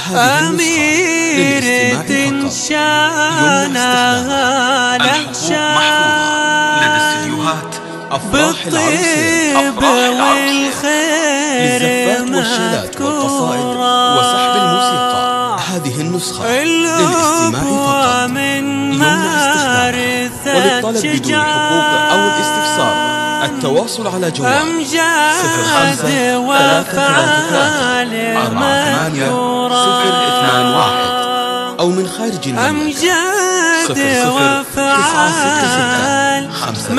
أميرة شانها لهشان لدى استديوهات بالطيب والخير والشيلات والقصائد وسحب الموسيقى. هذه النسخة للاستماع فقط، يمنع استخدامها. وللطلب بدون حقوق أو الاستفسار التواصل على جوال 05 333 48021 أو من خارج المملكة 00 966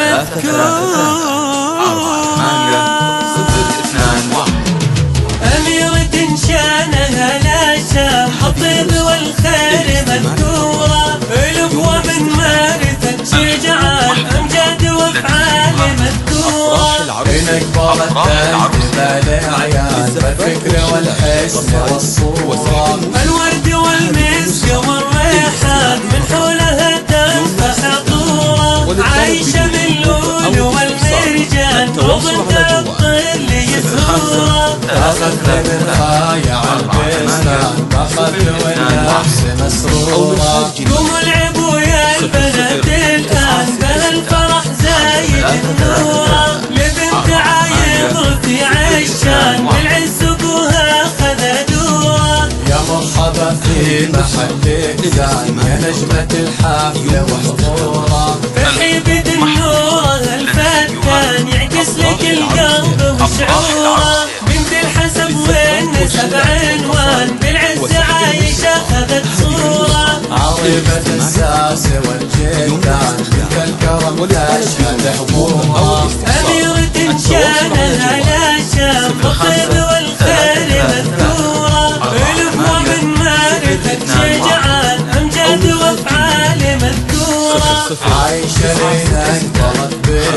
533 أميرة شانها لا شام الطيب والخير مذكورة، الأقوى من مارثة شجعان أمجاد وأفعال مذكورة. إنك بردت بالعيان بالفكر والحسن والصورة، الورد والمسك والريحان من حولها تنفح عطورة، عايشة باللول والمرجان وضد الطل يثورة. أخذت بالخايع البستان أخذت والنفس مسرورة. قوموا العبوا يا البنات الآن بهالفرح زايد النورة، لبنت عايض رفيع الشان بالعز أبوها خذ دورة. يا مرحبا في محل الزان يا نجمة الحفلة وحضورة، فرحي بدنورة الفتان يعكس لك القلب وشعوره، بنت الحسب والنسب عنوان بالعز عايشة خذت صورة. عظيمة الساس والجدان بنت الكرم تشهد حضورها، أميرة شانها لا شام الطيب والخير مذكورة، الأقوى من مارثة شجعان أمجاد وأفعال مذكورة. عايشة ليلك طلت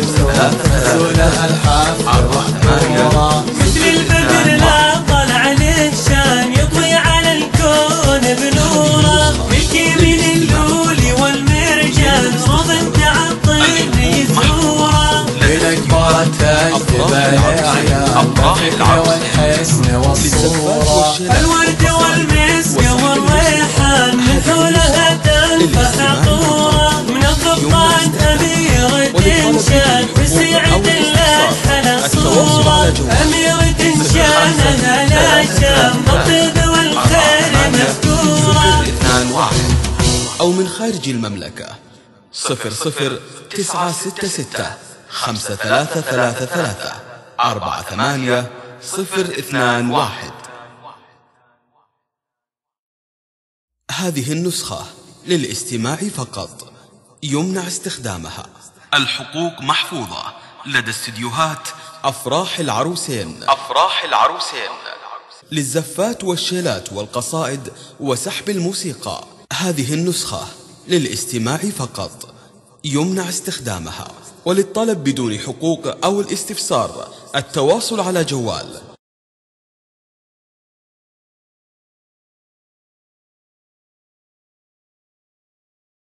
بزولها الحفل وحضورها، مثل البدر لا طلع للشان يضوي على الكون بنوره، ملكي من اللولي والمرجان صوب تعطيني يزوره. ليلك بردت بالعيان بالفكر والحسن والصورة، الورد والمسك والريحان من حولها تنفح عطورة، من الضبطان أميرة شان بسعد الله على صورة. أميرة شانها لا شام الطيب والخير مذكورة. أو من خارج المملكة 00 966 5333 48021. هذه النسخة للاستماع فقط، يمنع استخدامها. الحقوق محفوظة لدى استديوهات أفراح العروسين للزفات والشيلات والقصائد وسحب الموسيقى. هذه النسخة للاستماع فقط، يمنع استخدامها. وللطلب بدون حقوق أو الاستفسار التواصل على جوال